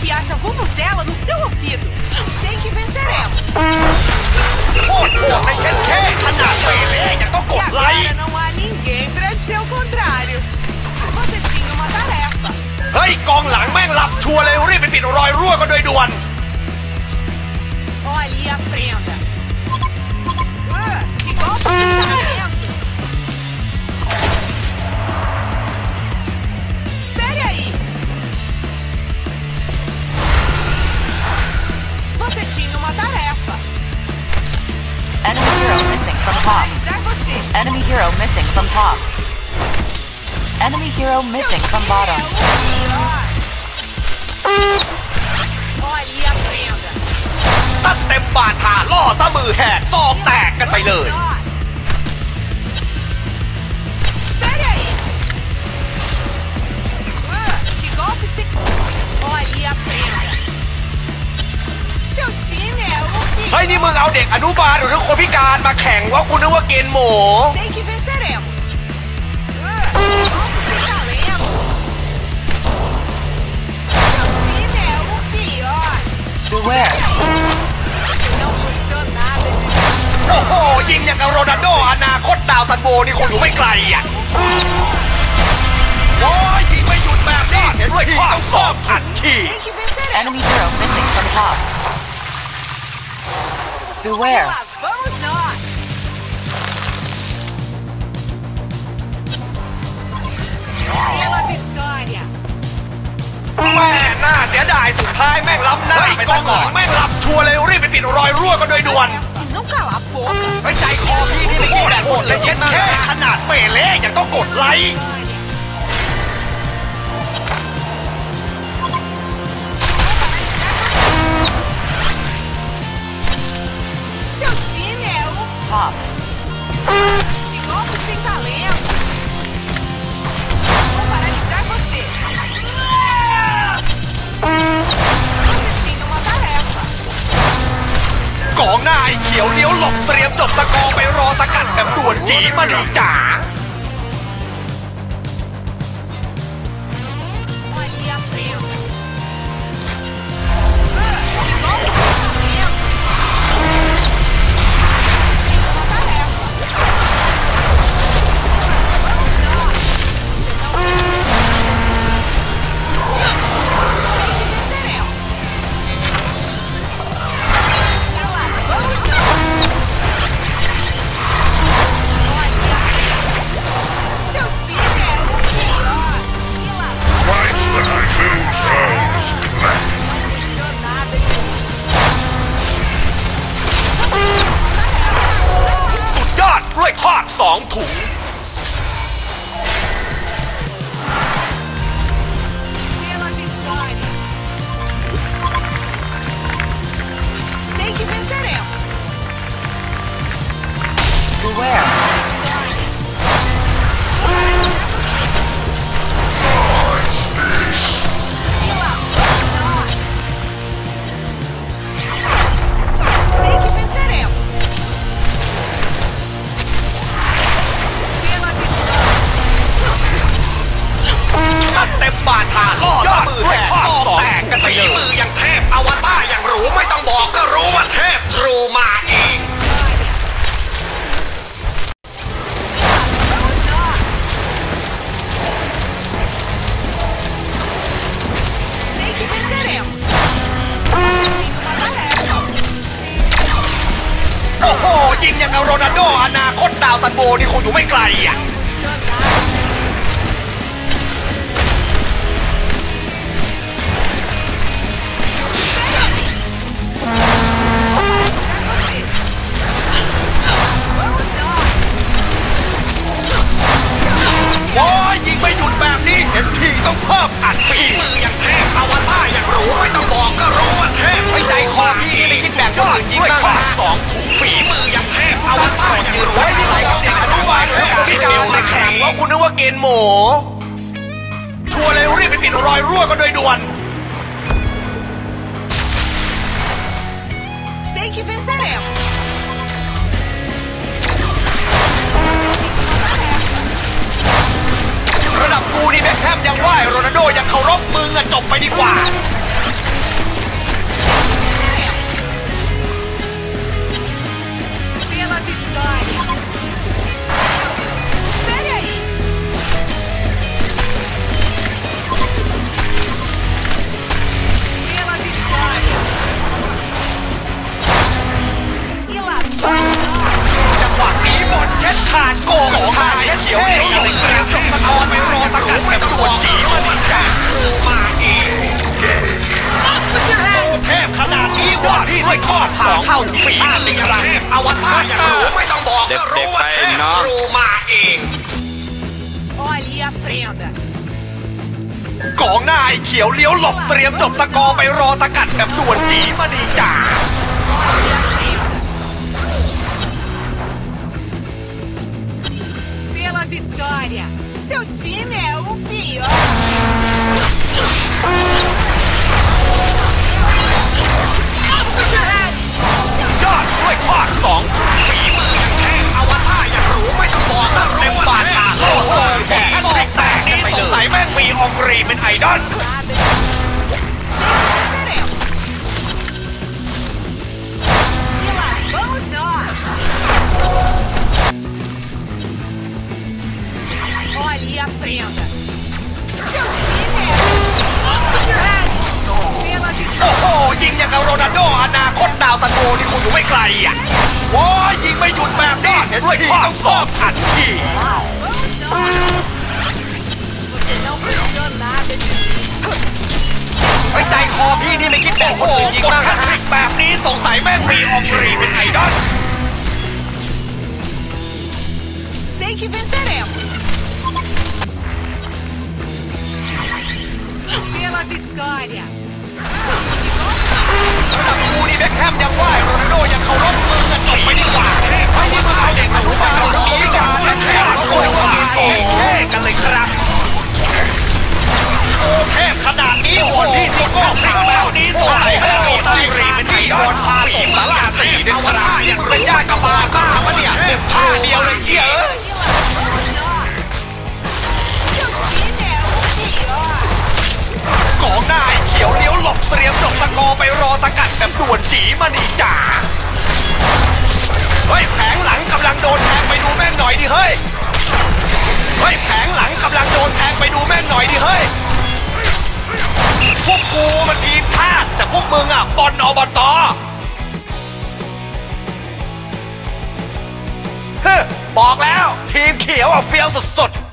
enfiar essa vuvuzela no seu ouvido. Sei que venceremos. โคตรโหดในเช่นแค่ขนาดเปเล่ยังต้องก E ดไลค์ agora não há ninguém pra dizer o contrário. Você tinha uma tarefa. เฮ้ยกองหลังแม่งหลับชัวร์เลยรีบไปปิดรอยรั่วกันโดยด่วน Olhe e aprenda. Que golpe de talento. Espere aí. Você tinha uma tarefa. Enemy hero missing from top. Realizar você. Enemy hero missing from top. Enemy hero missing from bottom. Olhe e aprenda. ตัดเต็มบาทาล่อซะมือแหกซองแตกกันไปเลย Espere aí. Que golpe se... Olhe e aprenda. Seu time é o เฮ้ยนี่มึงเอาเด็กอนุบาลหรือคนพิการมาแข่งวะกูนึกว่าเกณฑ์หมู Sei que venceremos. Golpe sem talento. Seu time é o pior. Beware. Não puxou nada de โอ้โหยิงอย่างกับโรนัลโดอนาคตดาวซันโบนี่คงอยู่ไม่ไกลอ่ะโอ้ยยิงไม่หยุดแบบนี้เห็นด้วยที่ต้องสอบอัดฉีด Sei que venceremos. Enemy hero missing from top. Beware. Lá vamos nós. Pela vitória. แม่น่าเสียดายสุดท้ายแม่งล้ำหน้าไปซะก่อนแม่งหลับชัวร์เลยรีบไปปิดรอยรั่วกันโดยด่วน Se não calar a boca. ไปใจคอพี่นี่ไม่คิดแบบโหดเลยเย็นแค่ขนาดเปเล่ยังต้องกดไลค์ Seu time é o Top. de golpe sem talento. Vou paralisar você. Você tinha uma tarefa. กองหน้าไอ้เขียวเลี้ยวหลบเตรียมจบตะกอไปรอสกัดแบบด่วนจีมาดีจ๋า Olhe e aprenda. De golpe sem talento. Tinha uma tarefa. Vamos nós. Venceremos. Lá vamos nós. Olhe e aprenda. Seu time é o pior. E lá Right that two souls clash. não puxou nada de mim. สุดยอดด้วยทอด2 ถุง Pela vitória. Sei que venceremos. Beware. E lá vamos nós. Sei que venceremos. Pela vitória. ตัดเต็มบาทาล่อซะมือแหกซองแตกกันไปเลยมือยังเทพอวตารอย่างหรูไม่ต้องบอกก็รู้ว่าเทพทรูมาเอง Vamos nós. Sei que venceremos. Você tinha uma tarefa. โอ้โหยิงอย่างกับโรนัลโดอนาคตดาวซันโบนี่คงอยู่ไม่ไกลอ่ะ Não puxou nada. Vamos nós. โอ้ยยิงไม่หยุดแบบนี้เห็นทีต้องเพิ่มอัดฝีมืออย่างเทพอวตารอย่างหรูไม่ต้องบอกก็รู้ว่าเทพไม่ใจคอพี่ไม่คิดแบบคนอื่นยิงบ้างนะ2 ถุงฝีมืออย่างเทพอวตารอย่างหรูไม่ต้องบอกเด็กอนุบาลหรือคนพิการมาแข่งว่ากูนึกว่าเกณฑ์หมูชัวร์เลยรีบไปปิดรอยรั่วกันโดยด่วน Sei que venceremos. Você tinha uma tarefa. ระดับกูนี่แบ็คแฮมยังไหวโรนัลโดยังเคารพมึงอะจบไปดีกว่าสองเข้าฝีมืออย่างเทพอวตารอย่างรู้ไม่ต้องบอกก็รู้ว่าเทพครูมาเอง Olhe e aprenda. กองหน้าไอ้เขียวเลี้ยวหลบเตรียมจบสกอร์ไปรอสกัดแบบด่วนสีมณีจ่า Olhe e aprenda. Pela vitória. Seu time é o pior. ยอดด้วยทอดสองฝีมืออย่างเทพอวตารอย่างรู้ไม่ต้องบอกก็เต็มบาทาโอ้โหแข่งแตกนี้สงสัยแม่งมีองรีเป็นไอดอล Venceremos. E lá vamos nós. Olhe e aprenda. Seu time é o pior. Pela โอ้ vitória. โหยิงอย่างกับโรนัลโดอนาคตดาวซันโวนี่คุณอยู่ไม่ไกลอ่ะโอ้ยยิงไม่หยุดแบบนี้เห็นด้วยที่ต้องสอบอัดฉีด Vamos nós. Você não precisou nada de mim. ไว้ใจคอพี่นี่ไม่คิดแบบคนอื่นยิงมากนะแบบนี้สงสัยแม่งมีองรีเป็นไอดอล Sei que venceremos. Pela vitória. ระดับกูนี่เบ็คแฮมยังไหวโรนัลโดยังเคารพมือกันจบไปดีกว่าไม่ได้มาเอาเด็กมารู้ว่าเราต้องมีการเช็คแค่เราโกยว่าเช็คแค่กันเลยครับโอ้เทพขนาดนี้โหดพี่ซิโก้ติดแบบนี้ตัวไหนให้เราต้องรีเป็นที่โดนพาส่งสลาสีเดือดร้ายอย่างเป็นญาติกับบาซ่ามะเนี่ยหนึ่งท่าเดียวเลยเชี่ย E lá vamos nós. Seu time é o pior. กองหน้าไอ้เขียวเลี้ยวหลบเตรียมจบสกอร์ไปรอสกัดแบบด่วนจีมณีจ่าเฮ้ยแผงหลังกำลังโดนแทงไปดูแม่งหน่อยดิเฮ้ยเฮ้ยแผงหลังกำลังโดนแทงไปดูแม่งหน่อยดิเฮ้ยพวกกูมันทีมชาติแต่พวกมึงอ่ะบอลอบต.เฮ้ยบอกแล้วทีมเขียวอ่ะเฟี้ยวสุดๆ